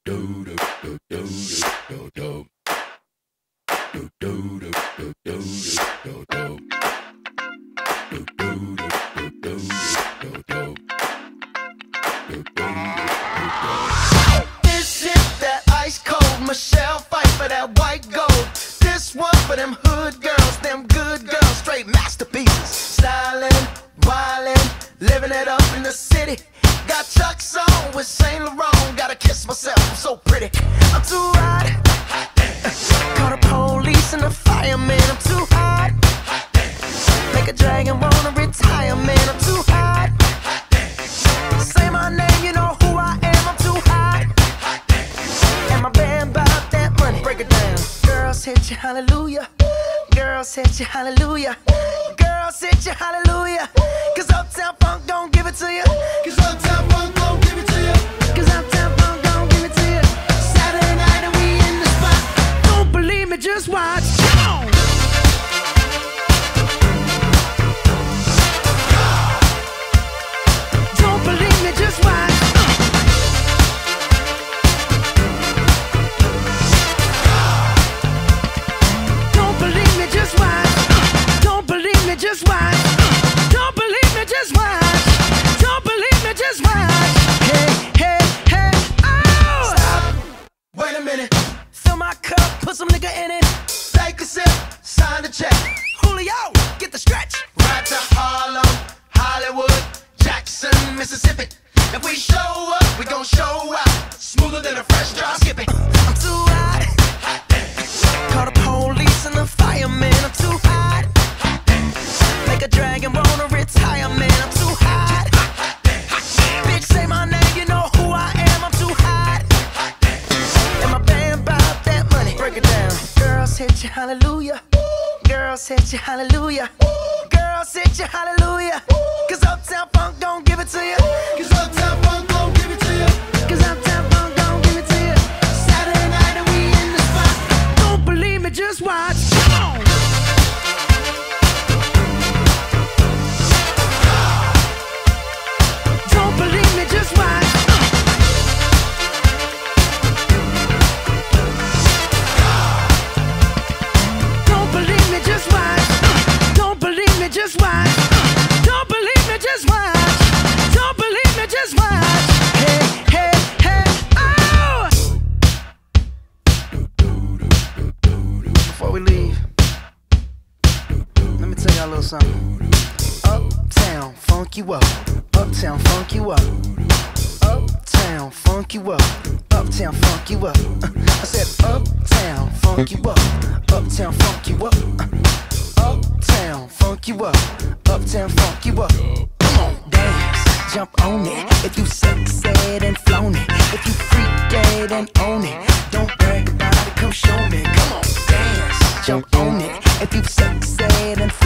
This shit that ice cold Michelle fight for that white gold. This one for them hood girls, them good girls, straight masterpieces. Stylin', wildin', living it up in the city. Got Chuck's on with Saint Laurent. Gotta kiss myself, I'm so pretty. I'm too hot. Call the police and the fireman. I'm too hot. Make a dragon wanna retire, man. I'm too hot. Say my name, you know who I am. I'm too hot. And my band bout that money. Break it down. Girls hit you, hallelujah. Girls hit you, hallelujah. Girls hit you, hallelujah. Cause Uptown Funk don't give it to you. Cause Uptown Funk don't give it to you. Cause Uptown Funk don't give it to you. Saturday night and we in the spot. Don't believe me, just watch. Come on. Don't believe me, just watch. Don't believe me, just watch. Don't believe me, just watch. Don't believe me, just watch. Don't believe me, just watch. Hey, hey, hey, oh! Stop. Wait a minute. Fill my cup, put some nigga in it. Take a sip, sign the check. Julio, get the stretch. Right to Harlem, Hollywood, Jackson, Mississippi. If we show up, we gon' show out. Smoother than a fresh drop. Skip it. I'm too hot. Call the police and the fireman. I'm too hot. Make a dragon wanna retire, man. I'm too hot. Bitch, say my name, you know who I am. I'm too hot. And my band bout that money. Break it down. Girls hit you, hallelujah. Girls hit you, hallelujah. Girls hit you, hallelujah. Cause Uptown Funk don't give it to you. Cause Uptown Funk don't give it to you. Cause Uptown Funk don't give it to you. Saturday night and we in the spot. Don't believe me, just watch. Come on. Don't believe me, just watch. Don't believe me, just watch. Don't believe me, just watch. Don't believe me, just watch. Don't believe me, just watch. Hey, hey, hey, oh! Before we leave, let me tell y'all a little something. Uptown, funk you up. Uptown, funk you up. Uptown, funk you up. Uptown, funk you up. I said uptown, funk you up. Uptown, funk you up. Uptown, funk you up. Uptown, funk you up. Come on, dance, jump on it. If you sexed and flown it. If you freaked dead and own it. Don't brag about it, come show me. Come on, dance, jump on it. If you sexed and